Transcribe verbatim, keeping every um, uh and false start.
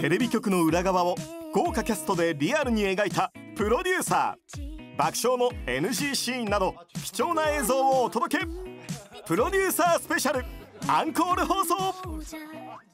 テレビ局の裏側を豪華キャストでリアルに描いたプロデューサー、爆笑の エヌジー シーンなど貴重な映像をお届け。プロデューサースペシャルアンコール放送。